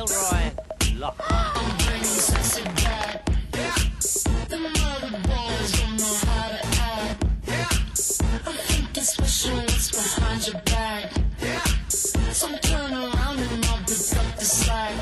Gilroy, lock. I'm bringing sexy back. The mother boys don't know how to act. I think it's special what's behind your back. So turn around and I'll pick up the slack.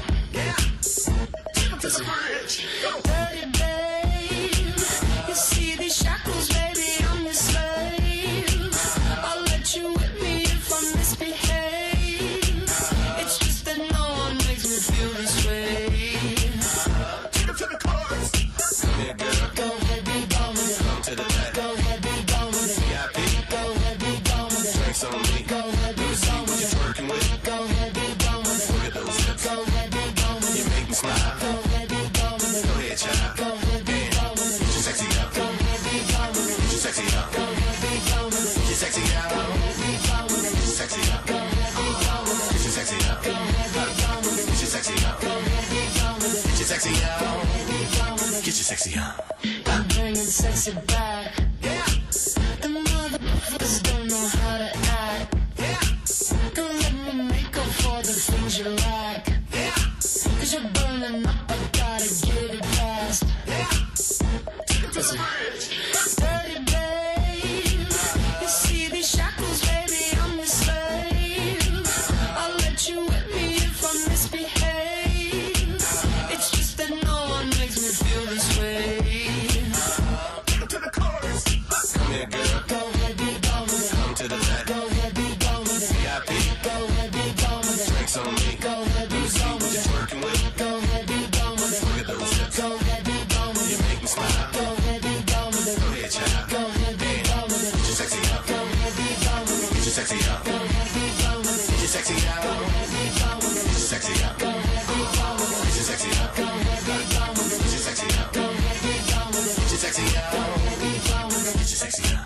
Dirty babe, you see these shackles, baby, I'm your slave. I'll let you whip me if I misbehave. It's just that no one makes me feel this way. Take him to the chorus. Come here, girl. Go ahead, be gone with it. Come to the back. Go ahead, be gone with it. VIP. Go ahead, be gone with it. Drinks on me. Go ahead, be See gone what with you're it. twerking with. Go ahead, be gone with it. Look at those hips. Go ahead, be gone with You it. make me smile. Go ahead, be gone with it. Go ahead, child. Go ahead, be gone with Get it. your sexy out. Go ahead, be gone with it. Get your sexy out. Go ahead, be gone with it. Get your sexy out. Go ahead, be gone with it. Get your sexy out. Go ahead, be gone with it. Get your sexy out. Go ahead, be gone with it. Get your sexy out. Go ahead, be gone with it. Get your sexy out. Go ahead, be gone with it. Get your sexy out. I'm bringing sexy back. The motherfuckers don't know how to act. Don't let me make up for the things you lack. Cause you're burning up, I gotta get it fast. Listen. Dirty babe, you see these shackles, baby, I'm your slave. I'll let you whip me if I misbehave. It's just that no one makes me feel this way. Take him to the chorus. Come here, girl. Go ahead, be gone with it. Come to the back. Go ahead, be gone with it. VIP. Go ahead, be gone with it. Drinks on me. Go ahead, be See gone what with you're it. twerking with. Go ahead, be gone with it. Look at those hips. Go ahead, be gone with You it. make me smile. Go ahead, be gone with it. Go ahead, child. Go ahead, be gone with it. Get your sexy out. Go ahead, be gone with it. Get your sexy out. Go ahead, be gone with it. Get your sexy out. Go ahead, be gone with it. Get your sexy out. Go ahead, be gone with it. Get your sexy out. Go ahead, be gone with it. Get your sexy out. Go ahead, be gone with it. Get your sexy out. Go ahead, be gone with it. Get your sexy out.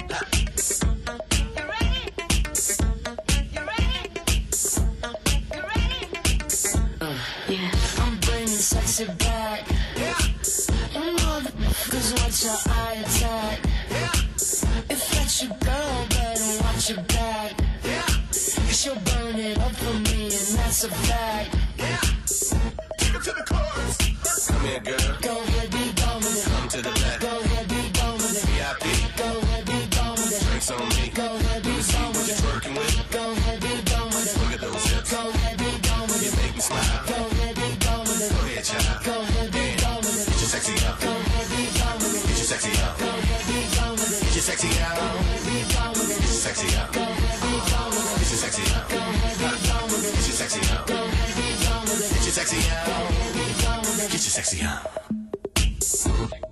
You ready? You ready? You ready? Yeah, I'm bringing sexy back. You motherfuckers watch your eye attack. If that's your girl, better watch your back. Cause she'll burn it up for me, and that's a fact. Take him to the chorus. Come here, girl. Go ahead, be gone with it. Come to the back. Go ahead, be gone with it. VIP. Go ahead, be gone with it. Drinks on me. Go ahead, be See gone what with you're it. twerking with. Go ahead, be gone with it. Look at those hips. Go ahead, be gone with You it. make me smile. Go ahead, be gone with it. Go ahead, child. Go ahead, be gone with it. Get your sexy out. Go ahead, be gone with it. Get your sexy out. Go ahead, be gone with it. Get your sexy out. Go ahead, be gone with it. Get your sexy out. Go ahead, be gone with it. Get your sexy out. Go ahead, be gone with it. Get your sexy out. Go ahead, be gone with it. Get your sexy Go out. ahead, be gone with it. Get your sexy out.